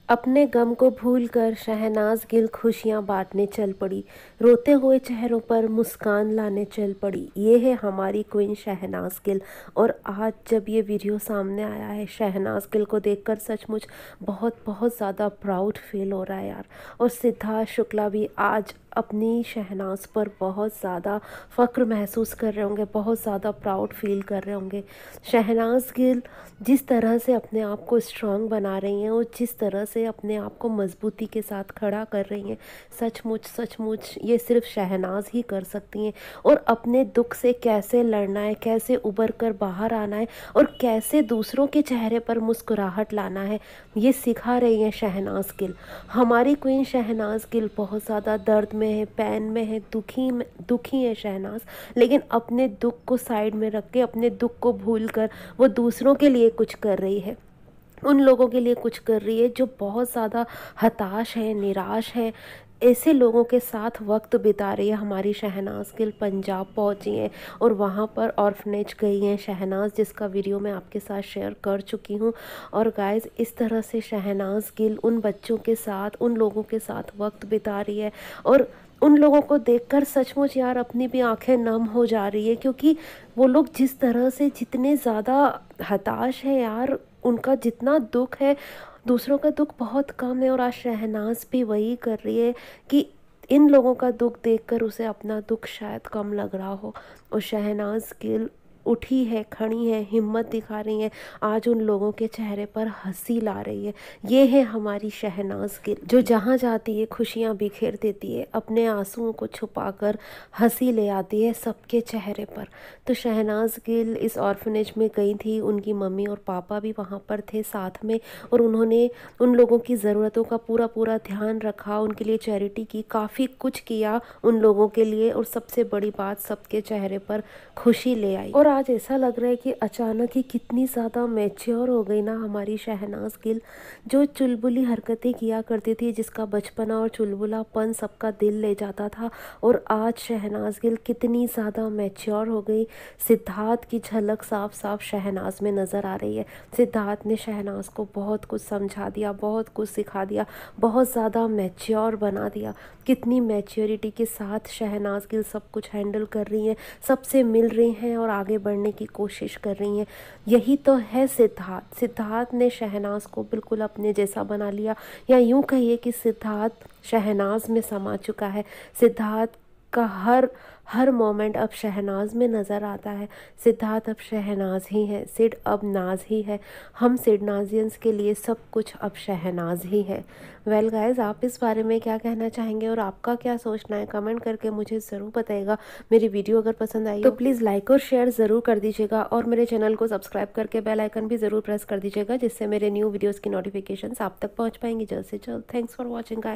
अपने गम को भूलकर शहनाज गिल खुशियां बांटने चल पड़ी। रोते हुए चेहरों पर मुस्कान लाने चल पड़ी। ये है हमारी क्वीन शहनाज गिल। और आज जब ये वीडियो सामने आया है, शहनाज गिल को देखकर सचमुच बहुत बहुत ज़्यादा प्राउड फील हो रहा है यार। और सिद्धार्थ शुक्ला भी आज अपनी शहनाज पर बहुत ज़्यादा फ़ख्र महसूस कर रहे होंगे, बहुत ज़्यादा प्राउड फील कर रहे होंगे। शहनाज गिल जिस तरह से अपने आप को स्ट्रॉन्ग बना रही हैं और जिस तरह से अपने आप को मजबूती के साथ खड़ा कर रही हैं, सचमुच सचमुच ये सिर्फ शहनाज ही कर सकती हैं। और अपने दुख से कैसे लड़ना है, कैसे उबर कर बाहर आना है और कैसे दूसरों के चेहरे पर मुस्कुराहट लाना है, ये सिखा रही हैं शहनाज गिल। हमारी क्वीन शहनाज गिल बहुत ज़्यादा दर्द में है, पैन में है, दुखी है शहनाज। लेकिन अपने दुख को साइड में रख के, अपने दुख को भूल कर वो दूसरों के लिए कुछ कर रही है। उन लोगों के लिए कुछ कर रही है जो बहुत ज़्यादा हताश हैं, निराश हैं। ऐसे लोगों के साथ वक्त बिता रही है हमारी शहनाज गिल। पंजाब पहुंची हैं और वहां पर ऑर्फनेज गई हैं शहनाज, जिसका वीडियो मैं आपके साथ शेयर कर चुकी हूं। और गाइस, इस तरह से शहनाज गिल उन बच्चों के साथ, उन लोगों के साथ वक्त बिता रही है। और उन लोगों को देखकर सचमुच यार अपनी भी आंखें नम हो जा रही है, क्योंकि वो लोग जिस तरह से, जितने ज़्यादा हताश हैं यार, उनका जितना दुख है, दूसरों का दुख बहुत कम है। और आज शहनाज भी वही कर रही है कि इन लोगों का दुख देखकर उसे अपना दुख शायद कम लग रहा हो। और शहनाज गिल उठी है, खड़ी है, हिम्मत दिखा रही है, आज उन लोगों के चेहरे पर हंसी ला रही है। ये है हमारी शहनाज गिल, जो जहाँ जाती है खुशियाँ बिखेर देती है, अपने आंसुओं को छुपाकर हंसी ले आती है सबके चेहरे पर। तो शहनाज गिल इस ऑर्फनेज में गई थी, उनकी मम्मी और पापा भी वहाँ पर थे साथ में। और उन्होंने उन लोगों की ज़रूरतों का पूरा पूरा ध्यान रखा, उनके लिए चैरिटी की, काफ़ी कुछ किया उन लोगों के लिए। और सबसे बड़ी बात, सबके चेहरे पर खुशी ले आई। और आज ऐसा लग रहा है कि अचानक ही कितनी ज़्यादा मैच्योर हो गई ना हमारी शहनाज गिल। जो चुलबुली हरकतें किया करती थी, जिसका बचपना और चुलबुलापन सबका दिल ले जाता था, और आज शहनाज गिल कितनी ज़्यादा मैच्योर हो गई। सिद्धार्थ की झलक साफ साफ शहनाज में नज़र आ रही है। सिद्धार्थ ने शहनाज को बहुत कुछ समझा दिया, बहुत कुछ सिखा दिया, बहुत ज़्यादा मैच्योर बना दिया। कितनी मैच्योरिटी के साथ शहनाज गिल सब कुछ हैंडल कर रही हैं, सबसे मिल रही हैं और आगे बढ़ने की कोशिश कर रही हैं। यही तो है सिद्धार्थ। सिद्धार्थ ने शहनाज को बिल्कुल अपने जैसा बना लिया, या यूँ कहिए कि सिद्धार्थ शहनाज में समा चुका है। सिद्धार्थ का हर मोमेंट अब शहनाज में नज़र आता है। सिद्धार्थ अब शहनाज ही है, सिड अब नाज ही है। हम सिडनाजियंस के लिए सब कुछ अब शहनाज ही है। वेल गाइस, आप इस बारे में क्या कहना चाहेंगे और आपका क्या सोचना है, कमेंट करके मुझे ज़रूर बताइएगा। मेरी वीडियो अगर पसंद आई तो प्लीज़ लाइक और शेयर ज़रूर कर दीजिएगा, और मेरे चैनल को सब्सक्राइब करके बेल आइकन भी ज़रूर प्रेस कर दीजिएगा, जिससे मेरे न्यू वीडियोज़ की नोटिफिकेशन आप तक पहुँच पाएंगी जल्द से जल्द। Thanks for watching guys.